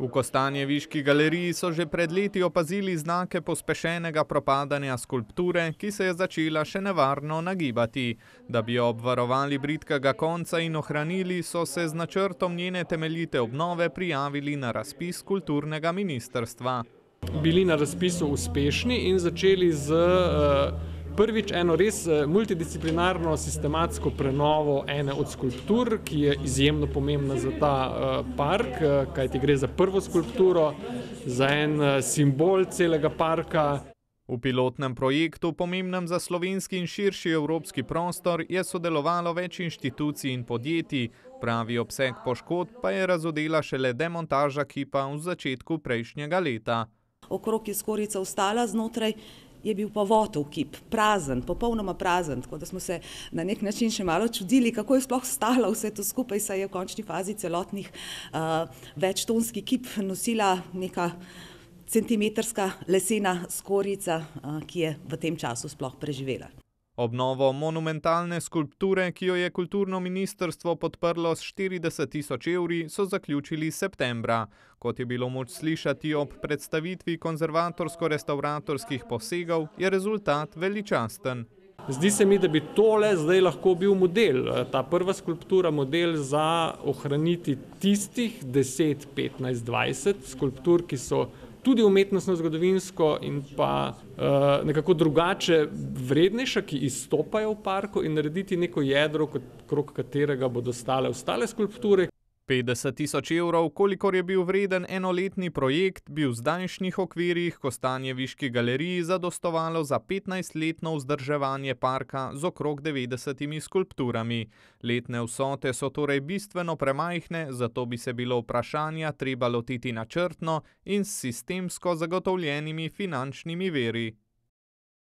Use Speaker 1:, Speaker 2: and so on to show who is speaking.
Speaker 1: V Kostanjeviški galeriji so že pred leti opazili znake pospešenega propadanja skulpture, ki se je začela še nevarno nagibati. Da bi jo obvarovali bridkega konca in ohranili, so se z načrtom njene temeljite obnove prijavili na razpis kulturnega ministrstva.
Speaker 2: Bili na razpisu uspešni in začeli z prvič eno res multidisciplinarno sistematsko prenovo ene od skulptur, ki je izjemno pomembna za ta park, kajti gre za prvo skulpturo, za en simbol celega parka.
Speaker 1: V pilotnem projektu, pomembnem za slovenski in širši evropski prostor, je sodelovalo več inštitucij in podjetij. Pravi obseg poškodb pa je razodela šele demontaža kipa v začetku prejšnjega leta.
Speaker 3: Okrog je skorica ostala, znotraj je bil pa votov kip, prazen, popolnoma prazen, tako da smo se na nek način še malo čudili, kako je sploh stalo vse to skupaj, saj je v končni fazi celotnih večtonski kip nosila neka centimetrska lesena skorica, ki je v tem času sploh preživela.
Speaker 1: Obnovo monumentalne skulpture, ki jo je kulturno ministrstvo podprlo s 40 000 evri, so zaključili septembra. Kot je bilo moč slišati ob predstavitvi konzervatorsko-restavratorskih posegov, je rezultat veličasten.
Speaker 2: Zdi se mi, da bi tole zdaj lahko bil model, ta prva skulptura, model za ohraniti tistih 10, 15, 20 skulptur, ki so tudi umetnostno, zgodovinsko in pa nekako drugače vrednejša, ki izstopajo v parku, in narediti neko jedro, okrog katerega bodo stale ostale skulpture.
Speaker 1: 50 000 evrov, kolikor je bil vreden enoletni projekt, bi v zdajšnjih okvirih Kostanjeviški galeriji zadostovalo za 15-letno vzdrževanje parka z okrog 90 skulpturami. Letne vsote so torej bistveno premajhne, zato bi se bilo vprašanja treba lotiti načrtno in s sistemsko zagotovljenimi finančnimi viri.